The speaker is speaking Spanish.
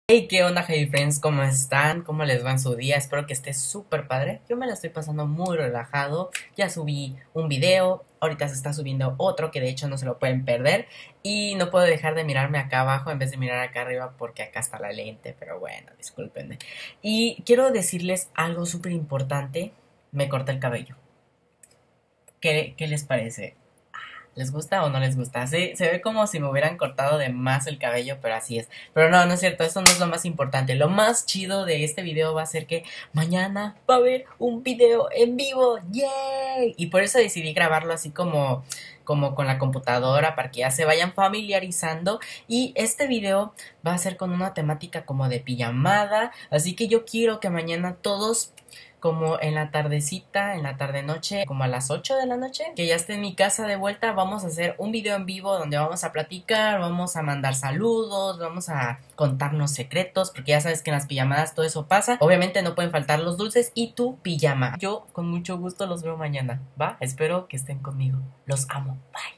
Hey, ¿qué onda, Hey Friends? ¿Cómo están? ¿Cómo les va en su día? Espero que esté súper padre. Yo me la estoy pasando muy relajado. Ya subí un video, ahorita se está subiendo otro que de hecho no se lo pueden perder. Y no puedo dejar de mirarme acá abajo en vez de mirar acá arriba porque acá está la lente, pero bueno, discúlpenme. Y quiero decirles algo súper importante. Me corté el cabello. ¿Qué les parece? ¿Les gusta o no les gusta? Sí, se ve como si me hubieran cortado de más el cabello, pero así es. Pero no, no es cierto, eso no es lo más importante. Lo más chido de este video va a ser que mañana va a haber un video en vivo. ¡Yay! Y por eso decidí grabarlo así como con la computadora para que ya se vayan familiarizando. Y este video va a ser con una temática como de pijamada. Así que yo quiero que mañana todos como en la tardecita, en la tarde noche, como a las 8 de la noche, que ya esté en mi casa de vuelta, vamos a hacer un video en vivo donde vamos a platicar, vamos a mandar saludos, vamos a contarnos secretos, porque ya sabes que en las pijamadas todo eso pasa. Obviamente no pueden faltar los dulces y tu pijama. Yo con mucho gusto los veo mañana, ¿va? Espero que estén conmigo. Los amo. Bye.